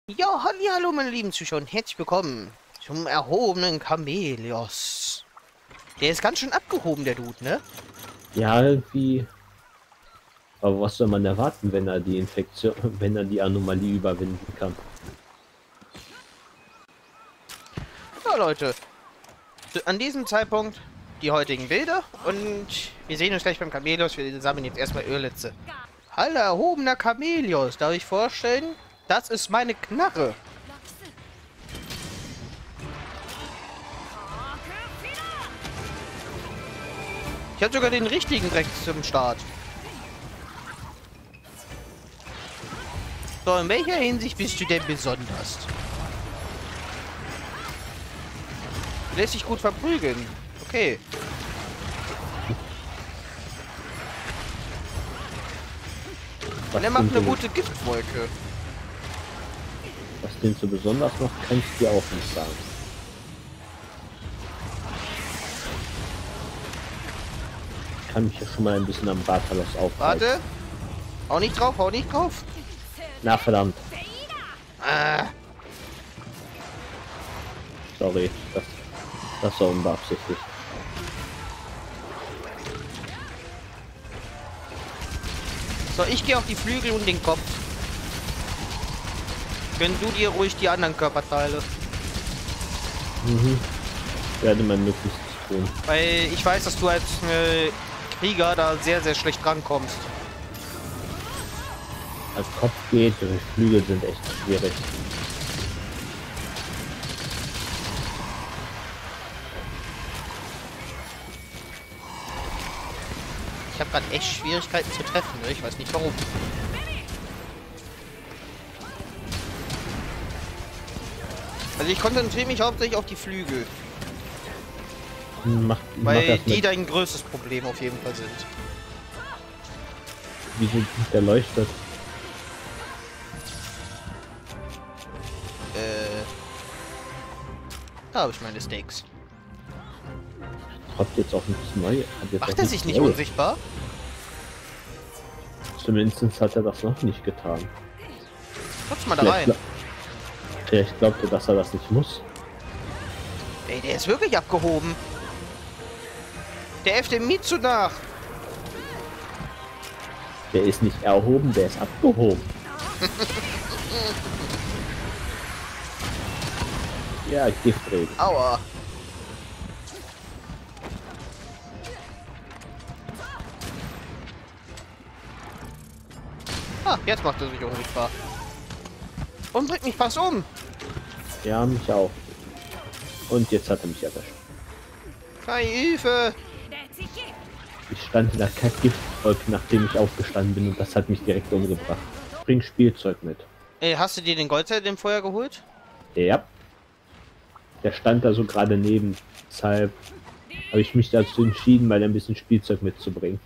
Ja, hallo meine lieben Zuschauer und herzlich willkommen zum erhobenen Chameleos. Der ist ganz schön abgehoben, der Dude, ne? Ja, irgendwie. Aber was soll man erwarten, wenn er die Infektion, wenn er die Anomalie überwinden kann? Ja, Leute, an diesem Zeitpunkt die heutigen Bilder und wir sehen uns gleich beim Chameleos. Wir sammeln jetzt erstmal Ölitze. Hallo, erhobener Chameleos, darf ich vorstellen? Das ist meine Knarre. Ich habe sogar den richtigen Dreck zum Start. So, in welcher Hinsicht bist du denn besonders? Lässt sich gut verprügeln. Okay. Und er macht eine gute Giftwolke. Was den so besonders macht, kann ich dir auch nicht sagen. Ich kann mich ja schon mal ein bisschen am Bartalos aufhalten. Warte. Hau nicht drauf, hau nicht drauf. Na verdammt. Ah. Sorry, das war unbeabsichtigt. So, ich gehe auf die Flügel und den Kopf. Gönn du dir ruhig die anderen Körperteile. Werde mein Möglichstes tun. Weil ich weiß, dass du als Krieger da sehr, sehr schlecht rankommst. Als Kopf geht, die Flügel sind echt schwierig. Ich habe gerade echt Schwierigkeiten zu treffen, ne? Ich weiß nicht warum. Also ich konzentriere mich hauptsächlich auf die Flügel. Mach Weil das die mit. dein größtes Problem auf jeden Fall sind. Wieso der leuchtet? Da habe ich meine Steaks. Habt jetzt auch nichts Neues. Macht er sich nicht unsichtbar? Zumindest hat er das noch nicht getan. Guck's mal da rein. Vielleicht glaubt er, dass er das nicht muss. Ey, der ist wirklich abgehoben. Der äfft dem Mitsu nach. Der ist nicht erhoben, der ist abgehoben. Ja, Giftregen. Aua. Ah, jetzt macht er sich unsichtbar. Und bringt mich fast um. Ja, mich auch. Und jetzt hat er mich erwischt. Keine Hilfe. Ich stand in der Kackgiftwolke, nachdem ich aufgestanden bin, und das hat mich direkt umgebracht. Bring Spielzeug mit. Ey, hast du dir den Goldzeit im Feuer geholt? Ja. Der stand da so gerade neben. Deshalb habe ich mich dazu entschieden, mal ein bisschen Spielzeug mitzubringen.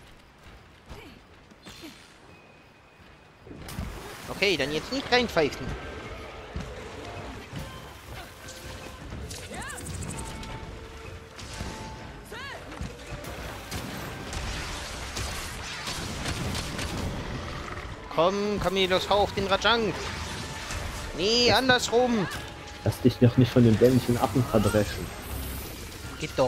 Okay, dann jetzt nicht reinpfeifen. Komm, Chameleos, hau auf den Rajang. Nee, andersrum. Lass dich noch nicht von den dämlichen Affen verdreschen. Geht doch.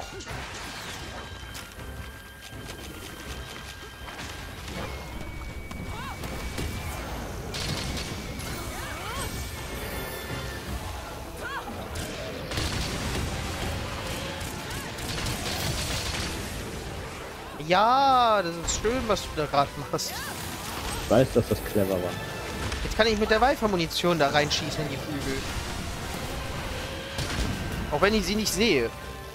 Ja, das ist schön, was du da gerade machst. Ich weiß, dass das clever war. Jetzt kann ich mit der Viper-Munition da reinschießen in die Flügel. Auch wenn ich sie nicht sehe.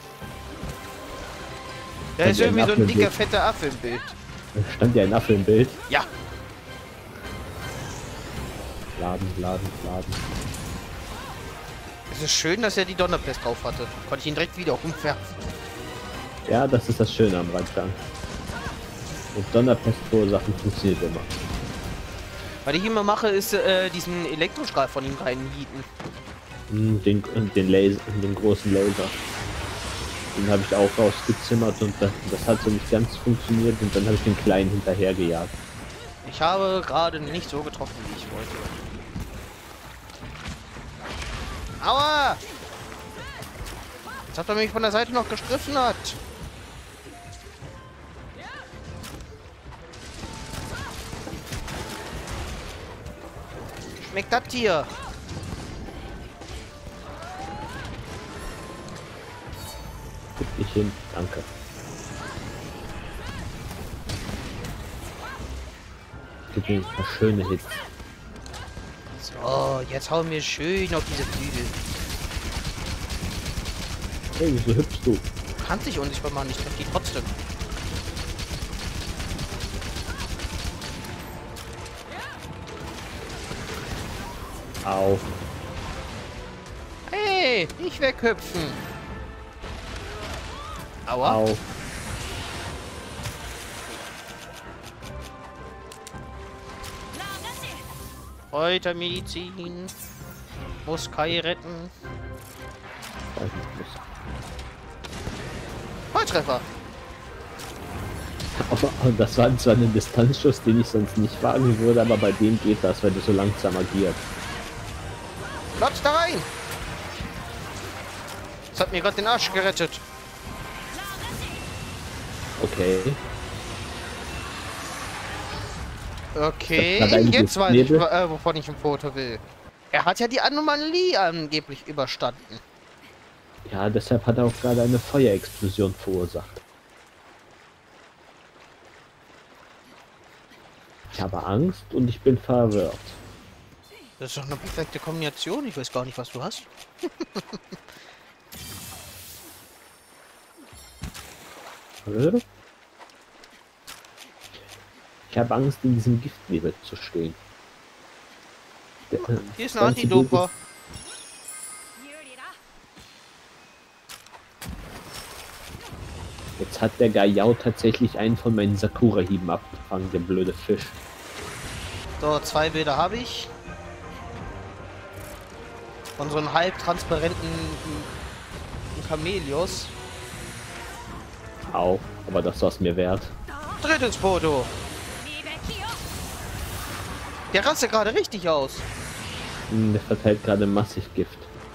Da ist irgendwie so ein dicker, fetter Affe im Bild. Da stand ja ein Affe im Bild. Ja. Laden. Es ist schön, dass er die Donnerpest drauf hatte. Konnte ich ihn direkt wieder umwerfen. Ja, das ist das Schöne am Randgang. Und Donnerpest verursachen funktioniert immer. Was ich immer mache, ist diesen Elektrostrahl von ihm reinhieten. Den Laser, den großen Laser. Den habe ich auch rausgezimmert und das hat so nicht ganz funktioniert und dann habe ich den kleinen hinterher gejagt. Ich habe gerade nicht so getroffen, wie ich wollte. Aua! Jetzt hat er mich von der Seite noch gestriffen hat. Schmeckt das hier? Gib dich hin, danke. Gib mir ein paar schöne Hits. So, jetzt hauen wir schön auf diese Flügel. Hey, wieso hüpfst du? Du kannst dich unsichtbar machen, ich treffe die trotzdem. Au. Hey, nicht weghüpfen. Aua. Au. Heute Medizin. Muss Kai retten. Weiß nicht, Volltreffer. aber das war zwar ein Distanzschuss, den ich sonst nicht wagen würde, aber bei dem geht das, weil du so langsam agiert. Platz da rein. Das hat mir gerade den Arsch gerettet. Okay. Okay, Das war dein jetzt weiß ich, Nebel. wovon ich ein Foto will. Er hat ja die Anomalie angeblich überstanden. Ja, deshalb hat er auch gerade eine Feuerexplosion verursacht. Ich habe Angst und ich bin verwirrt. Das ist doch eine perfekte Kombination. Ich weiß gar nicht, was du hast. Ich habe Angst, in diesem Giftnebel zu stehen. Hier ist ein Antidoper. Jetzt hat der Gaiao tatsächlich einen von meinen Sakura-Hieben abgefangen, der blöde Fisch. So, 2 Bilder habe ich. Von so einem halbtransparenten Chameleos. Auch, aber das war's mir wert. Drittes Foto. Der rastet gerade richtig aus. Der verteilt gerade massig Gift.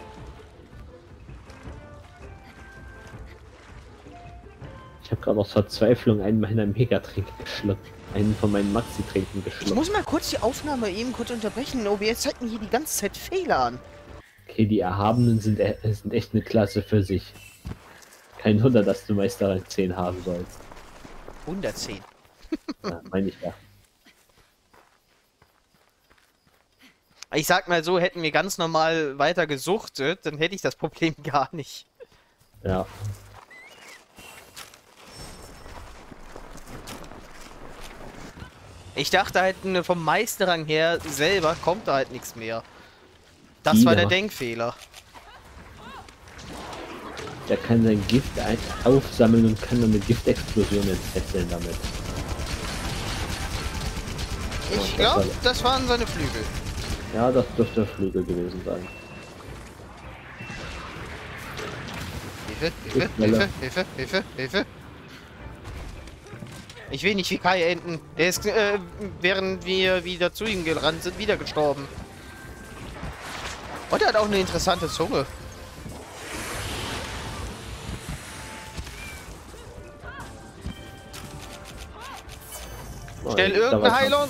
Ich habe gerade aus Verzweiflung einen meiner Megatränke geschluckt. Einen von meinen Maxi-Tränken Ich geschluckt. muss mal kurz die Aufnahme eben kurz unterbrechen. OBS zeigt mir hier die ganze Zeit Fehler an. Okay, die Erhabenen sind echt eine Klasse für sich. Kein Wunder, dass du Meisterrang 10 haben sollst. 110. Ja, meine ich ja. Ich sag mal so, hätten wir ganz normal weiter gesuchtet, dann hätte ich das Problem gar nicht. Ja. Ich dachte halt, vom Meisterrang her selber kommt da halt nichts mehr. Das war der Wieder. Denkfehler. Der kann sein Gift aufsammeln und kann dann eine Giftexplosion entfesseln damit. Ich glaube, das waren seine Flügel. Ja, das dürfte der Flügel gewesen sein. Hilfe, Hilfe, Hilfe, Hilfe, Hilfe, Hilfe. Ich will nicht wie Kai enden. Der ist, während wir wieder zu ihm gerannt sind, wieder gestorben. Und er hat auch eine interessante Zunge. Stell irgendeine Heilung.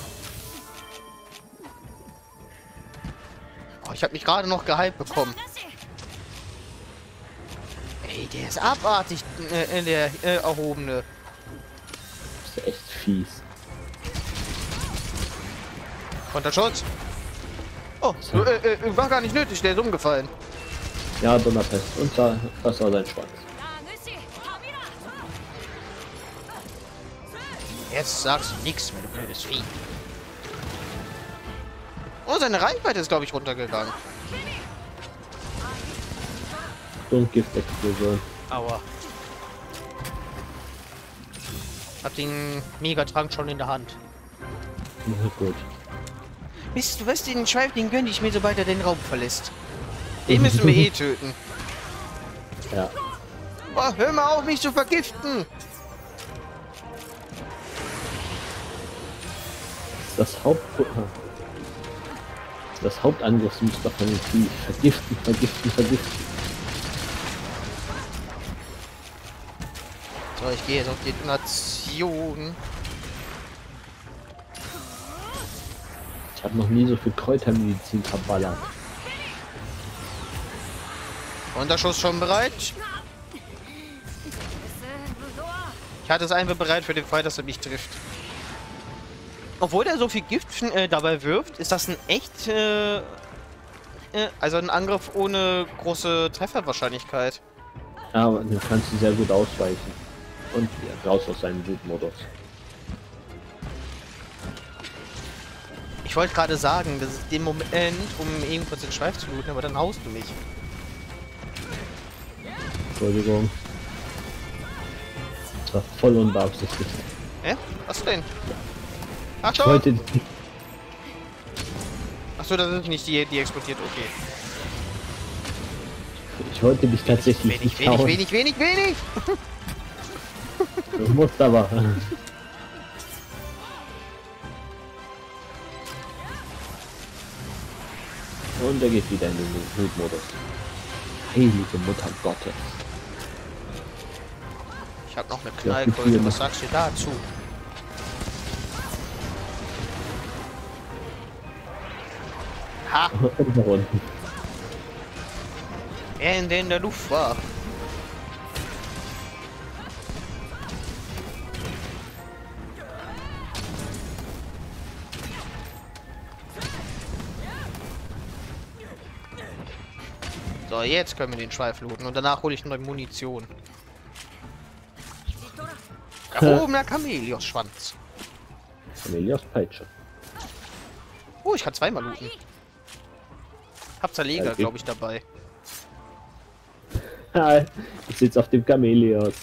Oh, ich habe mich gerade noch geheilt bekommen. Ey, der ist abartig, der Erhobene. Das ist echt fies. Konterschutz. Oh, war gar nicht nötig, der ist umgefallen. Ja, Donnerpest. Und das war sein Schwanz. Jetzt sagst du nichts mehr, du blödes Vieh. Oh, seine Reichweite ist, glaube ich, runtergegangen. Und Giftexplosion. Aua. Hab den Megatrank schon in der Hand. Na gut. Mist, du weißt, den Schweif, den gönn ich mir, sobald er den Raum verlässt. Den müssen wir eh töten. Ja. Oh, hör mal auf, mich zu vergiften. Das Hauptproblem. das Hauptangriffsmuster von den Vieh. Vergiften, vergiften, vergiften. So, ich gehe jetzt auf Detonation. Ich habe noch nie so viel Kräutermedizin verballert. Unterschuss schon bereit. Ich hatte es einfach bereit für den Fall, dass er mich trifft. Obwohl er so viel Gift dabei wirft, ist das ein echt, also ein Angriff ohne große Trefferwahrscheinlichkeit. Ja, aber den kannst du sehr gut ausweichen. Und ja, raus aus seinem Wutmodus. Ich wollte gerade sagen, das ist den Moment, um eben kurz den Schweif zu looten, aber dann haust du mich. Entschuldigung. Das war voll unbeabsichtigt. Was denn? Ich Achtung! wollte... Achso, das ist nicht die explodiert, okay. Ich wollte dich tatsächlich nicht hauen. Wenig! Du musst aber... Und er geht wieder in den Wutmodus. Heilige Mutter Gottes. Ich habe noch eine Knallkeule, was sagst du dazu? Ha! Nach unten. Er in der Luft war. So, jetzt können wir den Schweif looten und danach hole ich neue Munition. Erhobener Chamäleos-Schwanz. Chamäleos Peitsche. Oh, ich kann zweimal looten. Hab Zerleger, Okay. glaube ich, dabei. Ich sitze auf dem Chamäleos.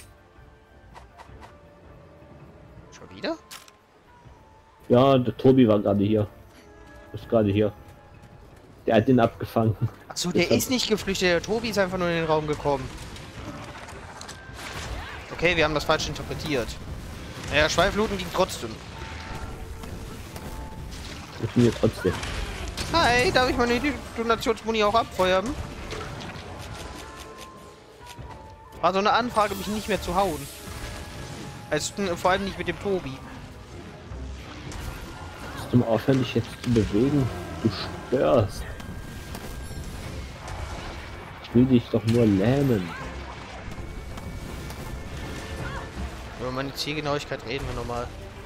Schon wieder? Ja, der Tobi war gerade hier. Ist gerade hier. Der hat den abgefangen. Achso, der ist nicht geflüchtet. Der Tobi ist einfach nur in den Raum gekommen. Okay, wir haben das falsch interpretiert. Ja, Schweifluten ging trotzdem. Funktioniert trotzdem. Hi, darf ich meine Detonationsmuni auch abfeuern? War so eine Anfrage, mich nicht mehr zu hauen. Also, vor allem nicht mit dem Tobi. Musst du mal aufhören, dich jetzt zu bewegen? Du störst. Ich will dich doch nur lähmen. Über meine Zielgenauigkeit reden wir nochmal.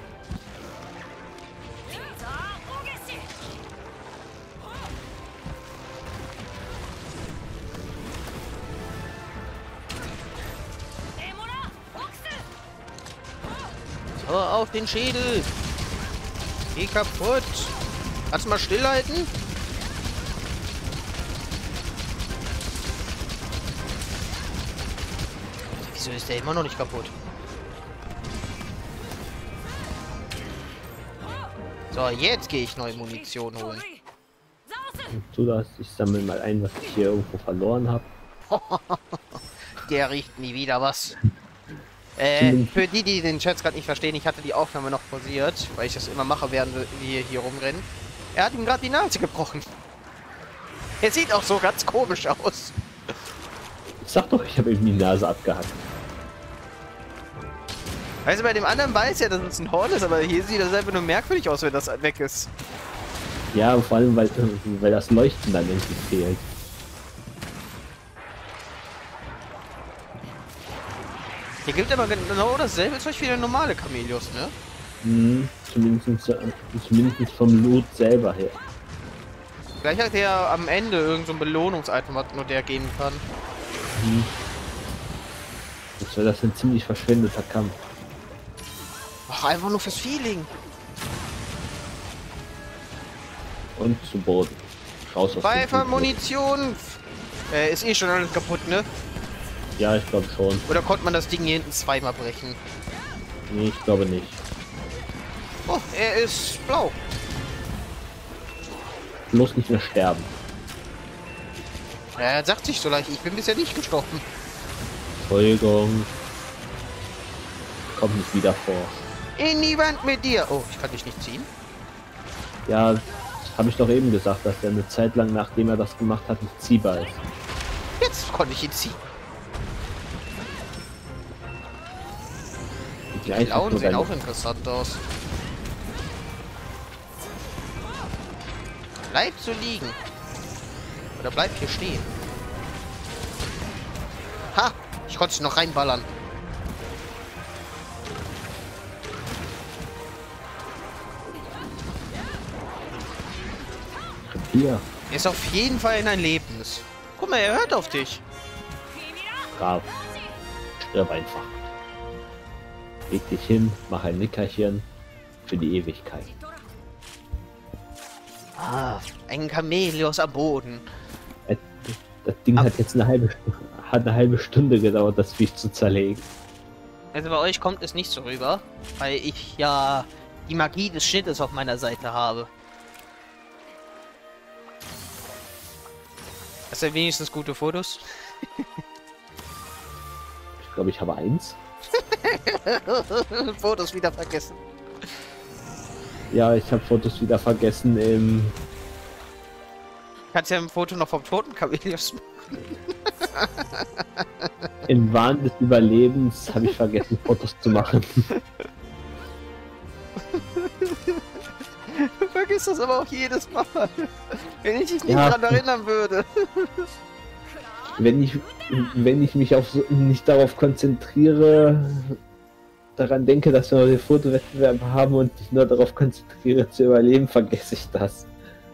So, auf den Schädel! Geh kaputt! Kannst du mal stillhalten? Wieso ist der immer noch nicht kaputt? So, jetzt gehe ich neue Munition holen. Du das, ich sammle mal ein, was ich hier irgendwo verloren habe. Der riecht nie wieder was. Für die den Chat gerade nicht verstehen, ich hatte die Aufnahme noch pausiert, weil ich das immer mache, während wir hier rumrennen. Er hat ihm gerade die Nase gebrochen. Er sieht auch so ganz komisch aus. Ich sag doch, ich habe ihm die Nase abgehackt. Also bei dem anderen weiß ja, dass es ein Horn ist, aber hier sieht das einfach nur merkwürdig aus, wenn das weg ist. Ja, vor allem, weil das Leuchten dann irgendwie fehlt. Hier gibt aber genau dasselbe Zeug wie der normale Chamäleos, ne? Hm, zumindest vom Loot selber her. Gleich hat er am Ende irgend so ein Belohnungsitem, was nur der geben kann. Hm. Das ist ein ziemlich verschwendeter Kampf. Ach, einfach nur fürs Feeling. Und zu Boden. Raus aus dem Pfeifer, Wutmodus. Munition. Ist eh schon alles kaputt, ne? Ja, ich glaube schon. Oder konnte man das Ding hier hinten zweimal brechen? Nee, ich glaube nicht. Oh, er ist blau. Bloß nicht mehr sterben. Ja, er sagt sich so leicht, ich bin bisher nicht gestorben. Entschuldigung. Kommt nicht wieder vor. In die Wand mit dir. Oh, ich kann dich nicht ziehen. Ja, Habe ich doch eben gesagt, dass er eine Zeit lang, nachdem er das gemacht hat, nicht ziehbar ist. Jetzt konnte ich ihn ziehen. Die Klauen sehen auch interessant aus. Bleib so liegen. Oder bleib hier stehen. Ha! Ich konnte es noch reinballern. Hier. Er ist auf jeden Fall in ein Lebens. Guck mal, er hört auf dich. Brav. Stirb einfach. Leg dich hin, mach ein Nickerchen für die Ewigkeit. Ah, ein Chameleos am Boden. Das Ding hat jetzt eine halbe Stunde gedauert, das Viech zu zerlegen. Also bei euch kommt es nicht so rüber, weil ich ja die Magie des Schnittes auf meiner Seite habe. Hast du wenigstens gute Fotos? Ich glaube, ich habe eins. Fotos wieder vergessen. Ja, ich habe Fotos wieder vergessen. Kannst ja ein Foto noch vom toten Chameleos machen. Im Wahn des Überlebens habe ich vergessen, Fotos zu machen. Du vergisst das aber auch jedes Mal. Wenn ich dich nicht Ja. daran erinnern würde. Wenn ich mich nicht darauf konzentriere, daran denke, dass wir noch den Fotowettbewerb haben und mich nur darauf konzentriere zu überleben, vergesse ich das.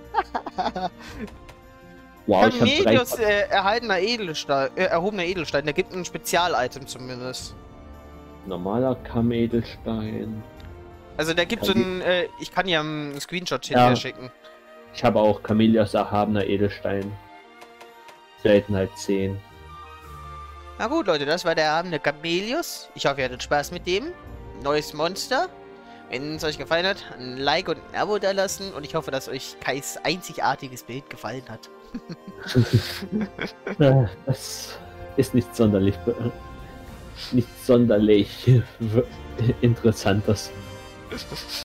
Wow, ich habe Chameleos erhaltener Edelstein, erhobener Edelstein, der gibt ein Spezial-Item zumindest. normaler Kamm-Edelstein. Also der gibt so ein, ich kann ja einen Screenshot Ja. hinterher schicken. Ich habe auch Chameleos erhabener Edelstein. Seltenheit 10. Na gut, Leute, das war der erhabene Chameleos. Ich hoffe, ihr hattet Spaß mit dem. Neues Monster. Wenn es euch gefallen hat, ein Like und ein Abo da lassen. Und ich hoffe, dass euch Kais einzigartiges Bild gefallen hat. Das ist nicht sonderlich interessantes.